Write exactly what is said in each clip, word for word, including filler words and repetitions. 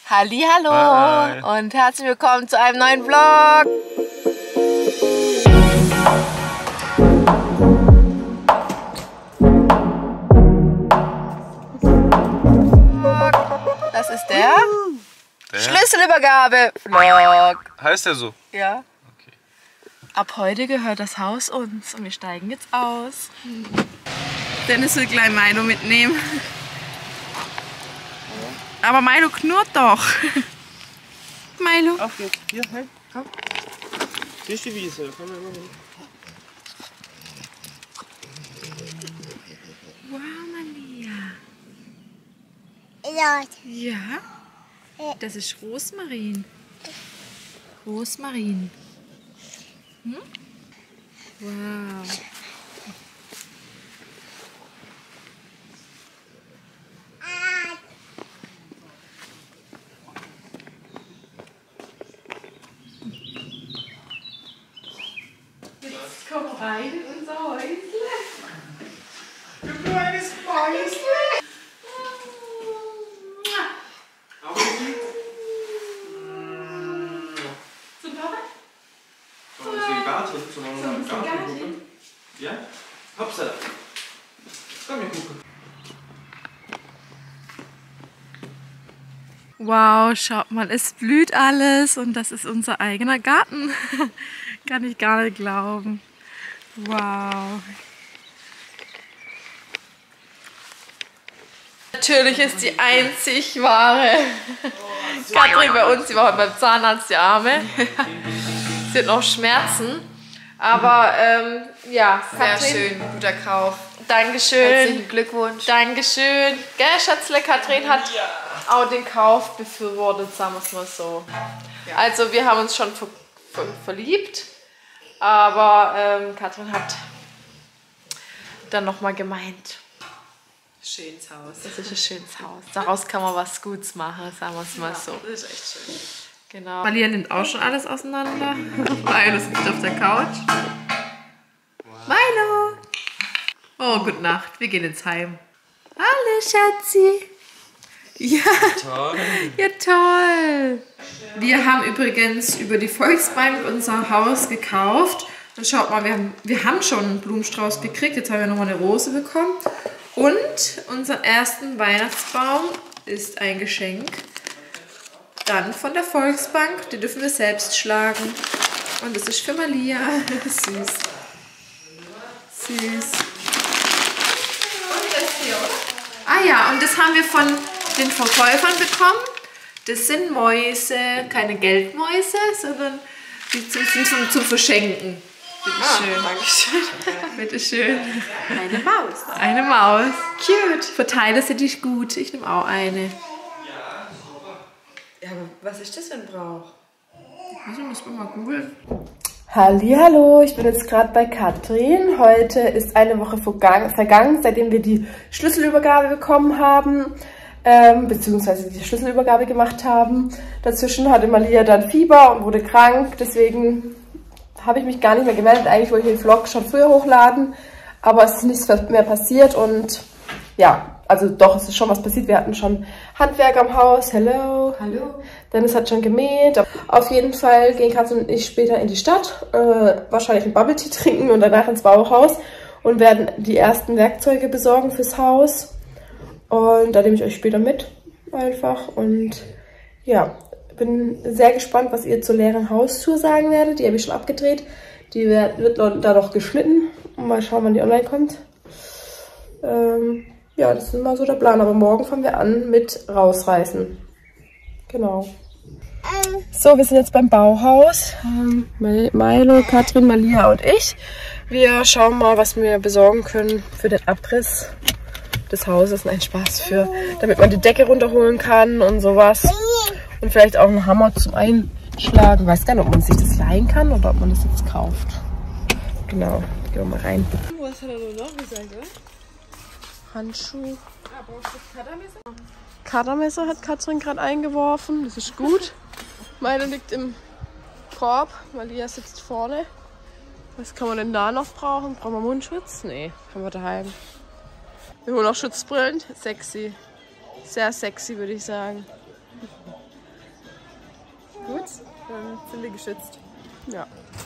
Hallihallo Hi. und herzlich willkommen zu einem neuen Vlog. Das ist der, der Schlüsselübergabe-Vlog. Heißt der so? Ja. Okay. Ab heute gehört das Haus uns und wir steigen jetzt aus. Dennis will gleich Milo mitnehmen. Aber Milo knurrt doch. Milo. Auf geht's. Hier, hey, komm. Hier ist die Wiese, da kommen wir immer hin. Wow, Malia. Ja. Ja, das ist Rosmarin. Rosmarin. Hm? Wow. Jetzt komm rein in unser Häusle. Du kleines Mäusle! Zum Papa? Zum Garten, zum Zum Garten gucken. Ja? Hopsala. Komm, wir gucken. Wow, schaut mal, es blüht alles und das ist unser eigener Garten. Kann ich gar nicht glauben. Wow. Natürlich ist die einzig wahre Katrin bei uns. Sie war heute beim Zahnarzt, die Arme. Sie hat noch Schmerzen. Aber ähm, ja, Sehr Katrin, schön, guter Kauf. Dankeschön. Herzlichen Glückwunsch. Dankeschön. Gell, Schatzle, Katrin hat auch den Kauf befürwortet, sagen wir es mal so. Ja. Also wir haben uns schon ver ver verliebt, aber ähm, Katrin hat dann nochmal gemeint, Schönes Haus. das ist ein schönes Haus. Daraus kann man was Gutes machen, sagen wir es mal so. Das ist echt schön. Genau. Malia nimmt auch schon alles auseinander. Milo sitzt auf der Couch. Milo! Oh, gute Nacht. Wir gehen ins Heim. Hallo, Schatzi. Ja, Toll. ja toll. Wir haben übrigens über die Volksbank unser Haus gekauft. Und schaut mal, wir haben, wir haben schon einen Blumenstrauß gekriegt. Jetzt haben wir nochmal eine Rose bekommen. Und unseren ersten Weihnachtsbaum ist ein Geschenk. Dann von der Volksbank. Die dürfen wir selbst schlagen. Und das ist für Malia. Süß. Süß. Und das hier, oder? Ah ja, und das haben wir von den Verkäufern bekommen. Das sind Mäuse, keine Geldmäuse, sondern die zum, zum, zum, zum Verschenken. Bitteschön. Ah, Dankeschön. Bitteschön. Eine Maus. Eine Maus. Cute. Verteile sie dich gut. Ich nehme auch eine. Ja, aber was ist das für ein Brauch? Also muss man mal googeln. Hallihallo, ich bin jetzt gerade bei Katrin. Heute ist eine Woche vergangen, seitdem wir die Schlüsselübergabe bekommen haben, ähm, beziehungsweise die Schlüsselübergabe gemacht haben. Dazwischen hatte Malia dann Fieber und wurde krank, deswegen habe ich mich gar nicht mehr gemeldet. Eigentlich wollte ich den Vlog schon früher hochladen, aber es ist nichts mehr passiert und ja, also doch, es ist schon was passiert. Wir hatten schon Handwerker im Haus. Hello. Hallo. Dennis hat schon gemäht. Auf jeden Fall gehen Katrin und ich später in die Stadt, äh, wahrscheinlich einen Bubble Tea trinken und danach ins Bauhaus und werden die ersten Werkzeuge besorgen fürs Haus. Und da nehme ich euch später mit, einfach. Und ja, bin sehr gespannt, was ihr zur leeren Haustour sagen werdet. Die habe ich schon abgedreht. Die wird, wird da noch geschnitten. Und mal schauen, wann die online kommt. Ähm, ja, das ist immer so der Plan. Aber morgen fangen wir an mit rausreißen. Genau. So, wir sind jetzt beim Bauhaus. Ähm, Milo, Katrin, Malia und ich. Wir schauen mal, was wir besorgen können für den Abriss des Hauses. Ein Spaß für, damit man die Decke runterholen kann und sowas. Und vielleicht auch einen Hammer zum Einschlagen. Ich weiß gar nicht, ob man sich das leihen kann oder ob man das jetzt kauft. Genau, gehen wir mal rein. Was hat er denn noch gesagt, oder? Handschuh. Ah, brauchst du das Cuttermesser? Cuttermesser hat Katrin gerade eingeworfen. Das ist gut. Meine liegt im Korb. Malia sitzt vorne. Was kann man denn da noch brauchen? Brauchen wir Mundschutz? Nee, haben wir daheim. Wir holen auch Schutzbrillen. Sexy. Sehr sexy, würde ich sagen. Gut, dann sind wir geschützt. Ja.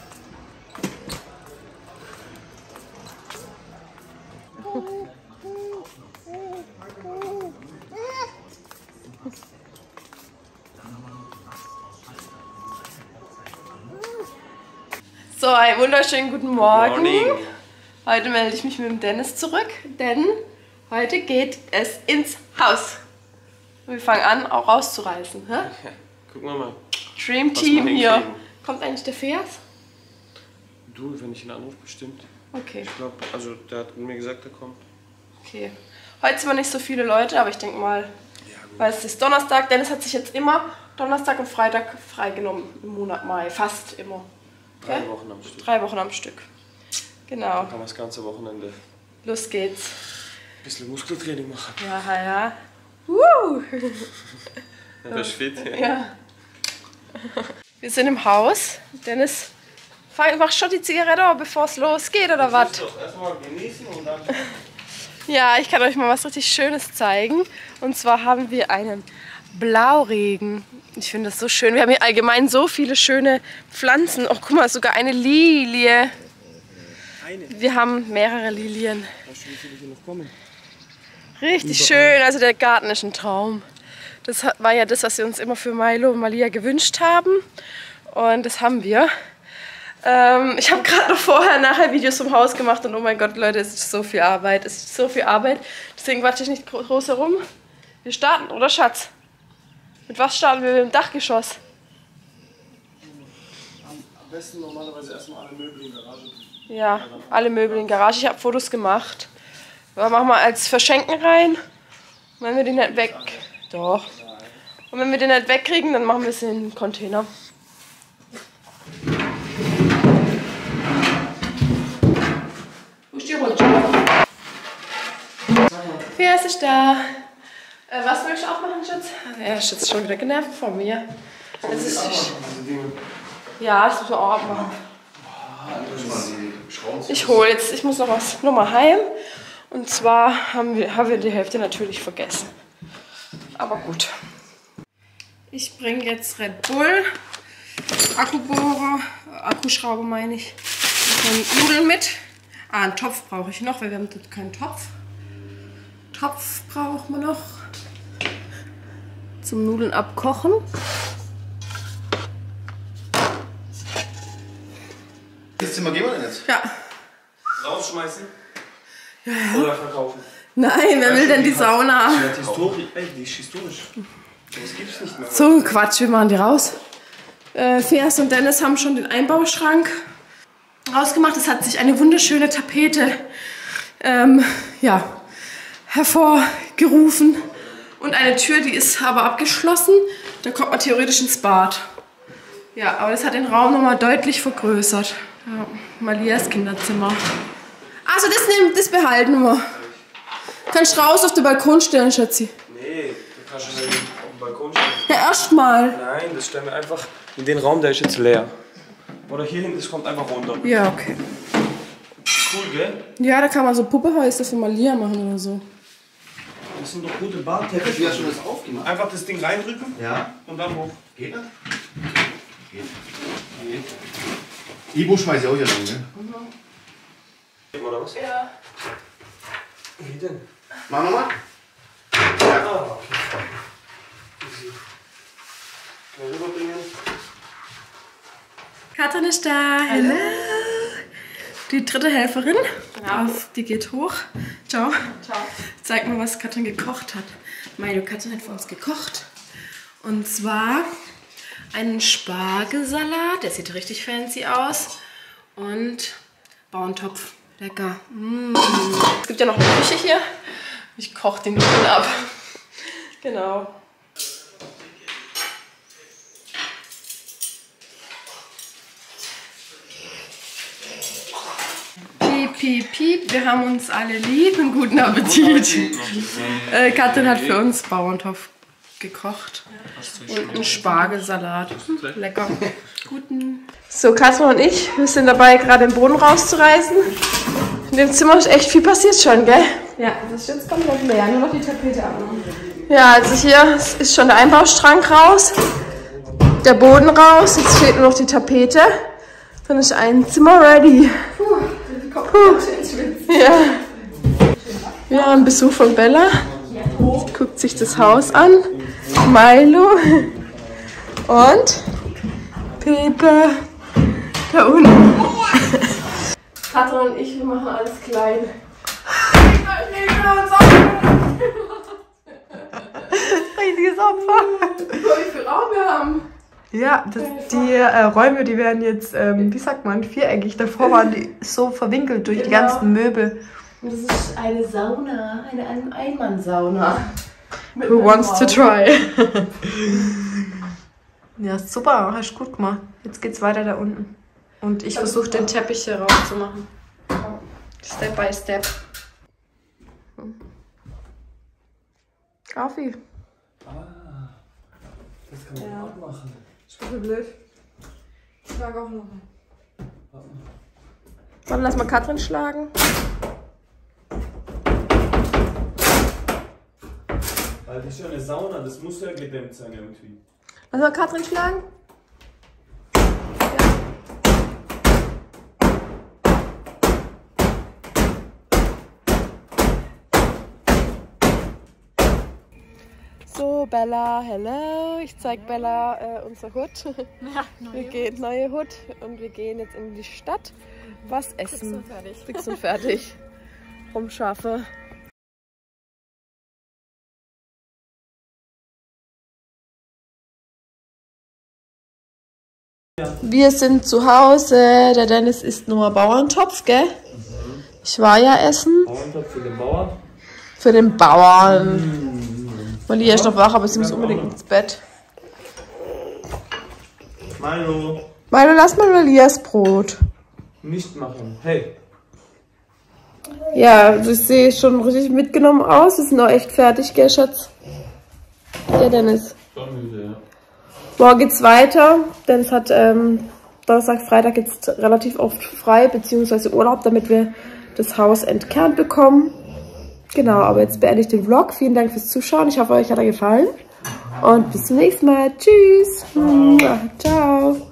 So, einen wunderschönen guten Morgen. Morning. Heute melde ich mich mit dem Dennis zurück, denn heute geht es ins Haus. Und wir fangen an, auch rauszureißen. Hä? Ja, gucken wir mal. Dream Was Team wir hier. hinkriegen. Kommt eigentlich der Vers? Du, wenn ich ihn anrufe, bestimmt. Okay, Ich glaube, also der hat mir gesagt, er kommt. okay. Heute sind wir nicht so viele Leute, aber ich denke mal, Ja, gut. weil es ist Donnerstag. Dennis hat sich jetzt immer Donnerstag und Freitag freigenommen im Monat Mai. Fast immer. Drei Okay? Wochen am Stück. Drei Wochen am Stück. Genau. Dann kann man das ganze Wochenende Los geht's. ein bisschen Muskeltraining machen. Ja, ja. Woo! Ja, das ist fit. Ja. Ja. Wir sind im Haus. Dennis, fang- mach schon die Zigarette auf, bevor es losgeht, oder was? Doch erstmal genießen und dann. Ja, ich kann euch mal was richtig Schönes zeigen. Und zwar haben wir einen Blauregen. Ich finde das so schön. Wir haben hier allgemein so viele schöne Pflanzen. Oh, guck mal, sogar eine Lilie. Eine. Wir haben mehrere Lilien. Weißt du, wie viele hier noch kommen? Richtig schön. Also der Garten ist ein Traum. Das hat- war ja das, was wir uns immer für Milo und Malia gewünscht haben. Und das haben wir. Ähm, ich habe gerade noch vorher, nachher Videos vom Haus gemacht und oh mein Gott, Leute, es ist so viel Arbeit. Es ist so viel Arbeit. Deswegen warte ich nicht gro- groß herum. Wir starten, oder Schatz? Mit was starten wir? Mit dem Dachgeschoss. Am besten normalerweise erstmal alle Möbel in der Garage. Ja, alle Möbel in der Garage. Ich habe Fotos gemacht. Aber machen wir als Verschenken rein. Und wenn wir den nicht weg... Doch. Und wenn wir den nicht wegkriegen, dann machen wir es in den Container. Wo ist die runter? Wer ist da? Äh, was willst du aufmachen, Schatz? Er ist jetzt schon wieder genervt von mir. Es ist, ich, ja, das müssen wir auch abmachen. Ich hole jetzt, ich muss noch was, noch mal heim. Und zwar haben wir, haben wir die Hälfte natürlich vergessen. Aber gut. Ich bringe jetzt Red Bull, Akkubohrer, Akkuschrauber meine ich, und Nudeln mit. Ah, einen Topf brauche ich noch, weil wir haben dort keinen Topf. Topf braucht man noch. Zum Nudeln abkochen. Das Zimmer gehen wir denn jetzt? Ja. Rausschmeißen? Ja, ja. Oder verkaufen? Nein, wer will denn die Sauna? Die hat Historie. Ey, die ist historisch. Das gibt's nicht mehr. So ein Quatsch, wir machen die raus. Äh, Feas und Dennis haben schon den Einbauschrank rausgemacht. Es hat sich eine wunderschöne Tapete ähm, ja, hervorgerufen. Und eine Tür, die ist aber abgeschlossen. Da kommt man theoretisch ins Bad. Ja, aber das hat den Raum nochmal deutlich vergrößert. Ja, Malias Kinderzimmer. Also das nehmen, das behalten wir. Kannst raus auf den Balkon stellen, Schatzi. Nee, du kannst schon auf dem Balkon stehen. Ja, erstmal. Nein, das stellen wir einfach in den Raum, der ist jetzt leer. Oder hier hinten, das kommt einfach runter. Ja, okay. Cool, gell? Ja, da kann man so Puppehäuser für Malia machen oder so. Das sind doch gute Du Badteppiche. hast schon das aufgemacht. Einfach das Ding reindrücken Ja. und dann hoch. Geht das? Geht. Geht. Ibo schmeiß ich auch hier lang, ne? Oder was? Ja. Wie denn? Mach nochmal. Ah, okay. Easy. Kann ich rüberbringen? Katrin ist da. Hallo. Die dritte Helferin. Auf, die geht hoch. Ciao. Ciao. Zeig mal, was Katrin gekocht hat. Meine Katrin hat für uns gekocht. Und zwar einen Spargelsalat. Der sieht richtig fancy aus. Und Bauerntopf. Lecker. Mm. Es gibt ja noch eine Küche hier. Ich koche den Nudeln ab. Genau. Piep, piep, piep. Wir haben uns alle lieb und guten Appetit. Äh, Katrin hat für uns Bauerntopf gekocht. Und einen Spargelsalat. Hm, lecker. Guten. So, Katrin und ich, wir sind dabei, gerade den Boden rauszureißen. In dem Zimmer ist echt viel passiert schon, gell? Ja, das ist jetzt komplett leer. Nur noch die Tapete abmachen. Ja, also hier ist schon der Einbaustrang raus. der Boden raus, jetzt steht nur noch die Tapete. Dann ist ein Zimmer ready. Puh. Ja. Wir haben Besuch von Bella. Sie guckt sich das Haus an. Milo. Und Pepe. Da unten. Katrin und ich, wir machen alles klein. Riesiges Opfer. Wie viel Raum wir haben. Ja, das, die äh, Räume, die werden jetzt, ähm, wie sagt man, viereckig. Davor waren die so verwinkelt durch genau. die ganzen Möbel. Und das ist eine Sauna, eine Einmannsauna. Who wants to try? Ja, super, hast gut gemacht. Jetzt geht's weiter da unten. Und ich versuche den Teppich hier rauszumachen. Step by step. Kaffee. Ah, das kann man ja auch machen. Ich bin blöd. Ich mag auch noch mal. Dann lass mal Katrin schlagen. Weil das ist ja eine Sauna, das muss ja gedämmt sein irgendwie. Lass mal Katrin schlagen. So, Bella, hello. Ich zeig Bella äh, unser Hut. Ja, wir gehen neue Hut und wir gehen jetzt in die Stadt. Was essen? Fix und fertig. Fix und fertig. Rumschaffe. Wir sind zu Hause. Der Dennis isst nur Bauerntopf, gell? Mhm. Ich war ja essen. Bauerntopf für den Bauern? Für den Bauern. Mhm. Malia ist noch wach, aber sie muss unbedingt ins Bett. Milo. Milo, lass mal Malias Brot. Nicht machen. Hey. Ja, du siehst schon richtig mitgenommen aus. Wir sind noch echt fertig, gell, Schatz? Der Dennis. Schon müde, ja. Morgen geht's weiter. Dennis hat ähm, Donnerstag, Freitag jetzt relativ oft frei, beziehungsweise Urlaub, damit wir das Haus entkernt bekommen. Genau, aber jetzt beende ich den Vlog. Vielen Dank fürs Zuschauen. Ich hoffe, euch hat er gefallen. Und bis zum nächsten Mal. Tschüss. Ciao. Ciao.